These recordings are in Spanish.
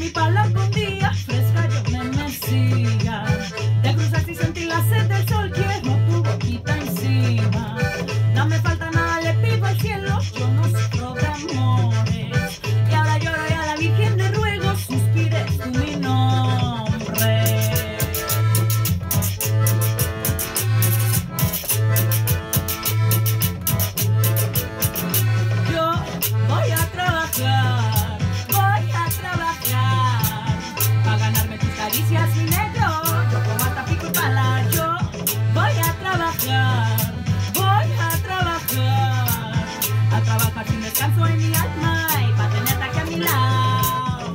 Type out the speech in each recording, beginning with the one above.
mi pala algún día fresca yo me mecía. Te cruzaste y sentí la sed del sol, quiero tu boquita encima. No me falta nada, le pido al cielo, yo no sufro de amores. Y ahora lloro y a la Virgen le ruego, suspires tú mi nombre. Yo voy a trabajar para ganarme tus caricias y negro. Yo como hasta pico y pala. Yo voy a trabajar sin descanso en mi alma y para tenerte aquí a mi lado.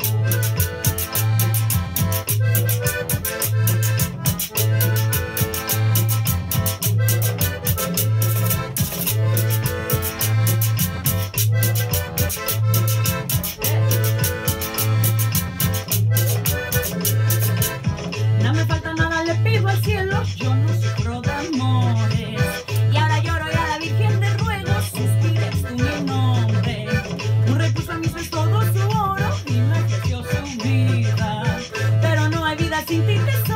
No me falta nada, le pido al cielo, yo no sufro de amores. Y ahora lloro y a la Virgen le ruego, suspires tú mi nombre. Un recurso a mí es todo su oro y me ofreció su vida. Pero no hay vida sin ti, tesoro.